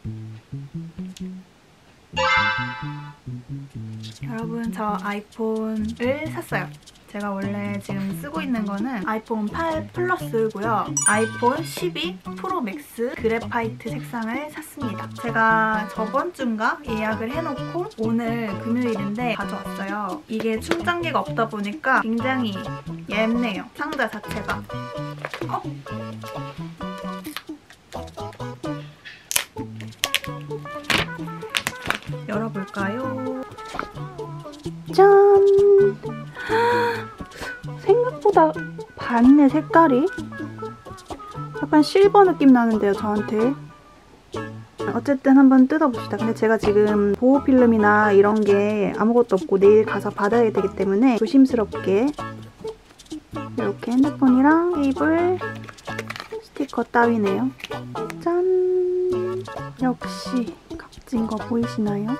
여러분, 저 아이폰을 샀어요. 제가 원래 지금 쓰고 있는 거는 아이폰 8 플러스고요. 아이폰 12 프로 맥스 그래파이트 색상을 샀습니다. 제가 저번 주인가 예약을 해놓고 오늘 금요일인데 가져왔어요. 이게 충전기가 없다 보니까 굉장히 얇네요. 상자 자체가. 열어볼까요? 짠! 생각보다 반이네, 색깔이. 약간 실버 느낌 나는데요, 저한테. 어쨌든 한번 뜯어봅시다. 근데 제가 지금 보호필름이나 이런 게 아무것도 없고 내일 가서 받아야 되기 때문에 조심스럽게 이렇게 핸드폰이랑 케이블, 스티커 따위네요. 짠! 역시 값진 거 보이시나요?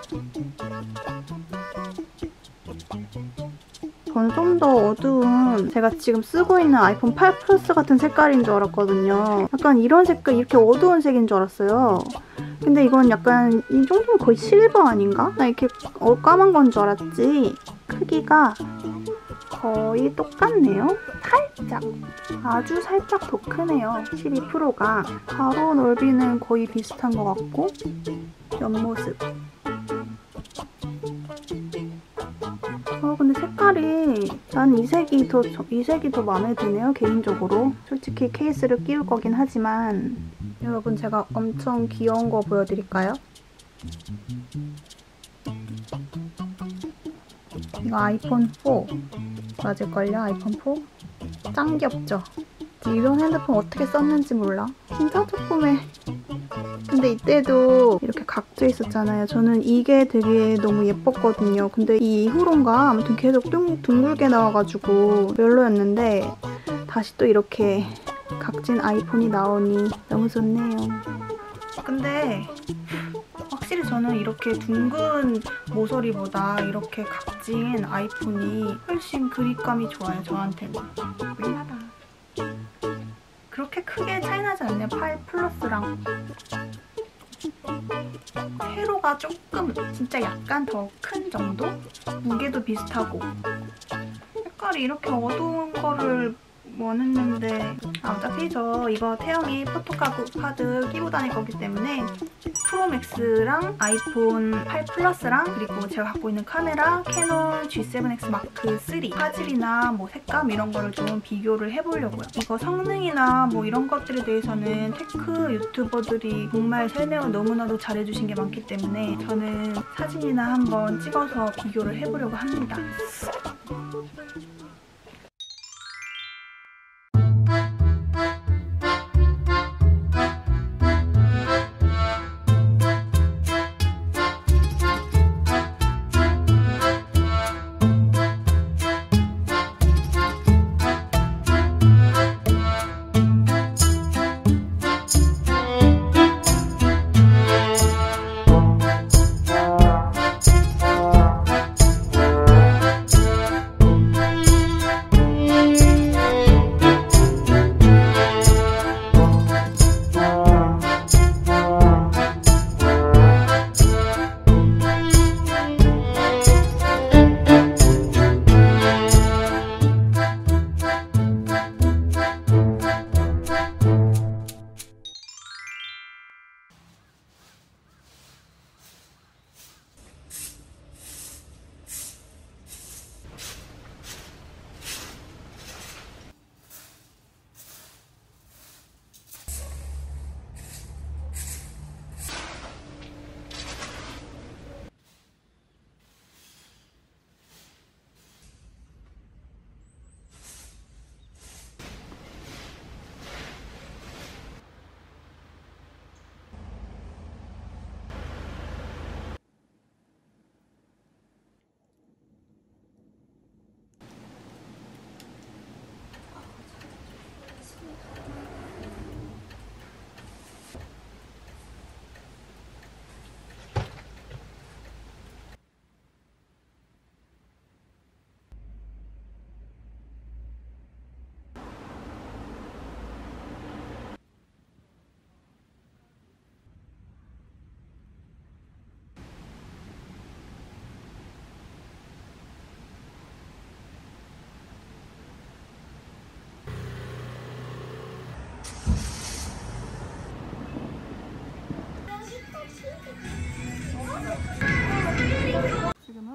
저는 좀 더 어두운 제가 지금 쓰고 있는 아이폰 8 플러스 같은 색깔인 줄 알았거든요. 약간 이런 색깔, 이렇게 어두운 색인 줄 알았어요. 근데 이건 약간 이 정도면 거의 실버 아닌가? 나 이렇게 까만 건 줄 알았지. 크기가 거의 똑같네요. 살짝, 아주 살짝 더 크네요. 12 프로가. 가로 넓이는 거의 비슷한 것 같고 옆모습. 근데 색깔이 난 이 색이 더 마음에 드네요, 개인적으로. 솔직히 케이스를 끼울 거긴 하지만 여러분, 제가 엄청 귀여운 거 보여드릴까요? 이거 아이폰 4 맞을걸요? 아이폰 4? 짱 귀엽죠? 이런 핸드폰 어떻게 썼는지 몰라. 진짜 조그매. 근데 이때도 이렇게 각져 있었잖아요. 저는 이게 되게 너무 예뻤거든요. 근데 이 이후론가 아무튼 계속 둥글게 나와가지고 별로였는데 다시 또 이렇게 각진 아이폰이 나오니 너무 좋네요. 근데 확실히 저는 이렇게 둥근 모서리보다 이렇게 각진 아이폰이 훨씬 그립감이 좋아요, 저한테는. 미안하다. 그렇게 크게 차이나지 않네요, 8 플러스랑. 세로가 조금, 진짜 약간 더 큰 정도? 무게도 비슷하고. 색깔이 이렇게 어두운 거를 원했는데 어차피 저 이거 태영이 포토카드 끼고 다닐 거기 때문에 프로맥스랑 아이폰 8 플러스랑 그리고 제가 갖고 있는 카메라 캐논 G7X 마크 3 화질이나 뭐 색감 이런 거를 좀 비교를 해보려고요. 이거 성능이나 뭐 이런 것들에 대해서는 테크 유튜버들이 정말 설명을 너무나도 잘해주신 게 많기 때문에 저는 사진이나 한번 찍어서 비교를 해보려고 합니다.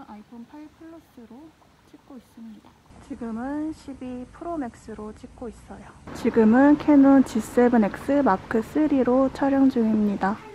오늘은 아이폰 8 플러스로 찍고 있습니다. 지금은 12 프로 맥스로 찍고 있어요. 지금은 캐논 G7X 마크 3로 촬영 중입니다.